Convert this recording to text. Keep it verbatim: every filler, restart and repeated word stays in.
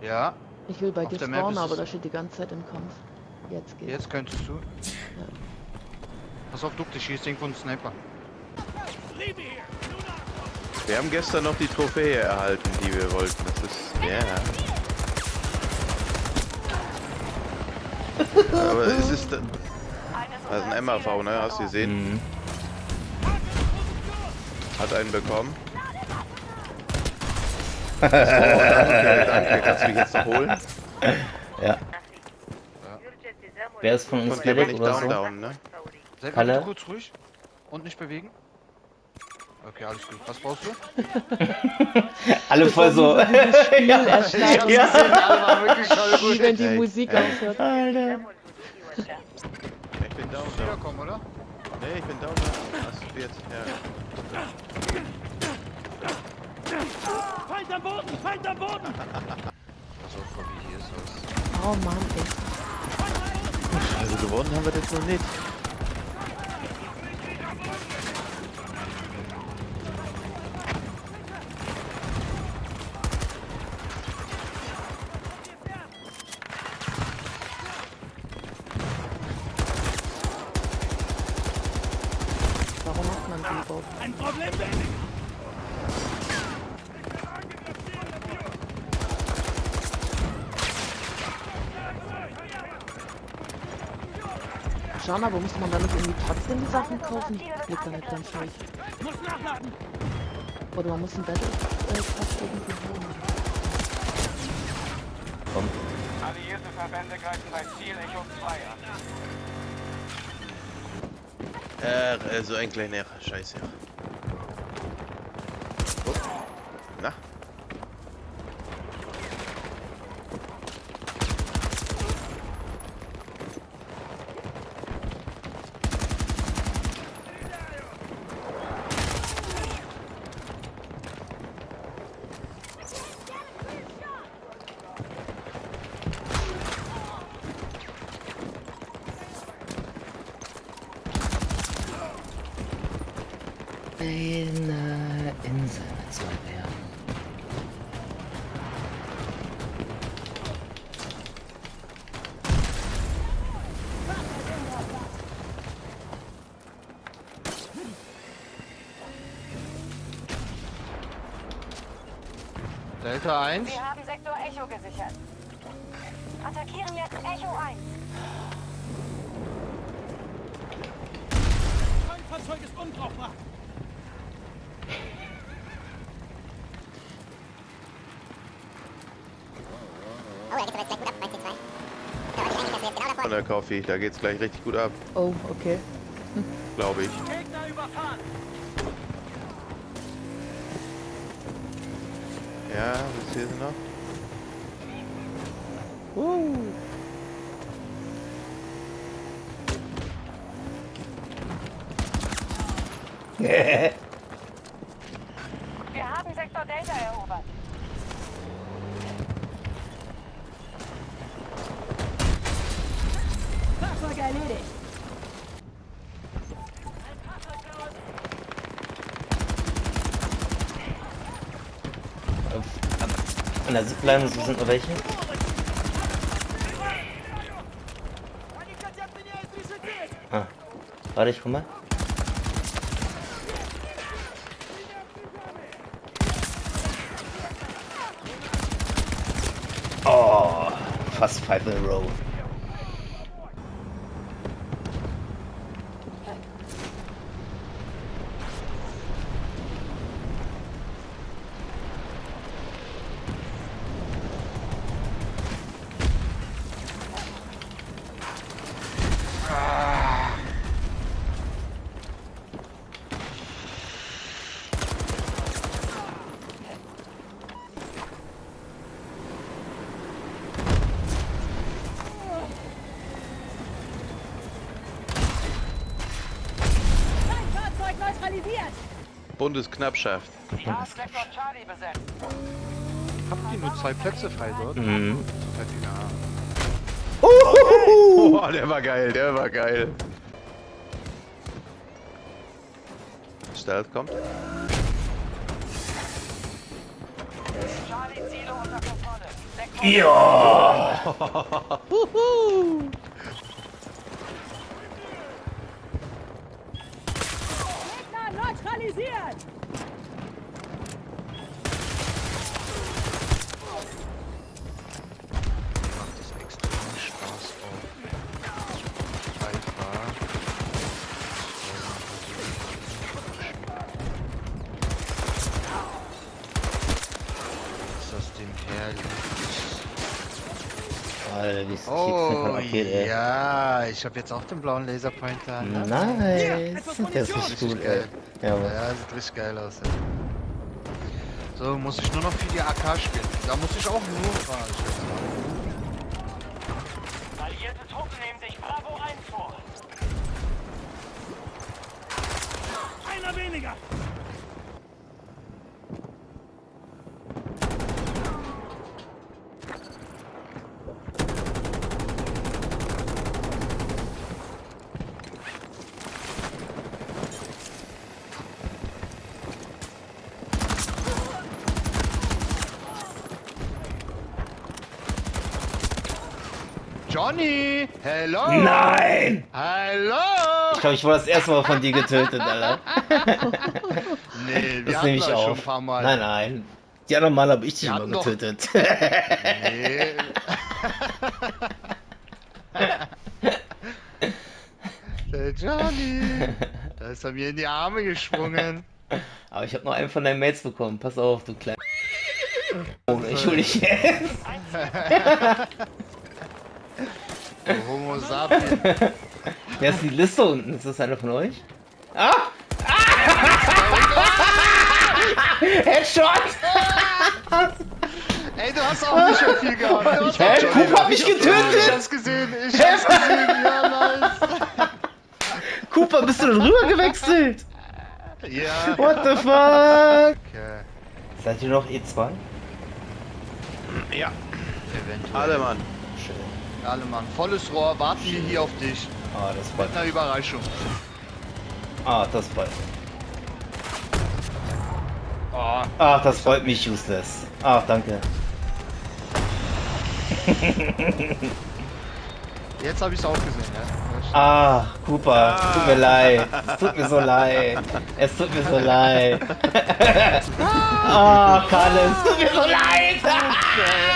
Ja. Ich will bei Auf dir der Map spawnen, ist aber es- da steht die ganze Zeit im Kampf. Jetzt geht's. Jetzt könntest du. Ja. Pass auf, du, die schießt irgendwo einen Sniper. Wir haben gestern noch die Trophäe erhalten, die wir wollten. Das ist. Ja. Yeah. Aber es ist. Also ein M A V, ne? Hast du gesehen? Mhm. Hat einen bekommen. So, danke, danke. Kannst du mich jetzt noch holen? Ja. Wer ist von uns Kommt aber fertig nicht oder down, so? down, ne? Seid Kalle? mal kurz ruhig und nicht bewegen. Okay, alles gut. Was brauchst du? Alle voll so. Ja. Erstarren, Ja. Alle waren wirklich alle wie wenn die Hey, Musik hey. aufhört. Alter. Ich bin down, Musst down. wiederkommen, oder? Nee, ich bin down, down. Hast du jetzt? Ja. Feind am Boden! Feind am Boden! Pass auf, Bobby, hier ist was. Oh Mann, ey. Also gewonnen haben wir das noch nicht. Warum macht man die überhaupt? Ein Problem weniger! Schauen, aber muss man damit irgendwie trotzdem die Sachen kaufen? Ich blick da nicht ganz durch. Muss nachladen! Oder man muss einen Battle äh, Pass irgendwie haben. Komm. Alliierte Verbände greifen bei Ziel Echo zwei an. Äh, so ein kleiner Scheiße. Oh. Na? Eine Insel mit zwei Bären. Delta eins. Wir haben Sektor Echo gesichert. Attackieren jetzt Echo eins. Feindfahrzeug ist unbrauchbar! Von der Coffee, da geht's gleich richtig gut ab, Oh, okay. glaube ich. Gegner überfahren! Ja, was hier sind noch? Uh. Wir haben Sektor Delta erobert. Fahrzeug erledigt! An der Zipline sind noch welche. Ah. Warte, ich komm mal. Oh, fast five in a row. Feindfahrzeug neutralisiert! Bundesknappschaft. Sie haben Sektor Charlie besetzt. Habt ihr nur zwei Plätze frei dort? Mhm. Ja. Oh, der war geil, der war geil. Stealth kommt. Charlie Ziele unter Kontrolle. Sektor Ja! Gegner neutralisiert! Macht das extrem Spaß auf Alpha. Ist das dem herrlich? Alter, wie ist Oh abgeht, ey. ja, ich habe jetzt auch den blauen Laserpointer. Ne? Nice! Der ist richtig Richtig gut, ey. geil. Ja, Mann. Ja, sieht richtig geil aus. Ey. So, muss ich nur noch für die A K spielen. Da muss ich auch nur fahren. Alliierte Truppen nehmen sich Bravo eins vor. Einer weniger! Johnny! Hello! Nein! Hallo! Ich glaube, ich wurde das erste Mal von dir getötet, Alter. Nee, wir Das hatten nehme ich das schon auf. ein paar Mal. Nein, nein. Die anderen Mal habe ich dich Wir immer hatten doch- getötet. Nee. Der Johnny! Da ist er mir in die Arme gesprungen. Aber ich habe noch einen von deinen Mates bekommen. Pass auf, du kleiner. Oh, ich hol dich jetzt. Du Homo sapien. Wer ist die Liste unten? Ist das einer von euch? Ah! Ah! Headshot! Ey, du hast auch nicht mehr viel gehabt. Du hast Hä? auch Johnny Cooper hat mich noch- getötet! Ich hab's gesehen, ich hab's gesehen. Ja, nice. Cooper, bist du denn rüber gewechselt? Ja. What the fuck? Okay. Seid ihr noch E zwei? Ja, Eventuell. alle Mann. Schön. Alle Mann. Volles Rohr, warten wir hier auf dich. Ah, das freut Mit mich. einer Überraschung. Ah, das freut mich. Oh. Ach, das freut mich, Useless. Ach, danke. Jetzt habe ich es auch gesehen, ja. Ah, Cooper, es tut mir leid. Es tut mir so leid. Es tut mir so leid. Ah, Kalle, es tut mir so leid.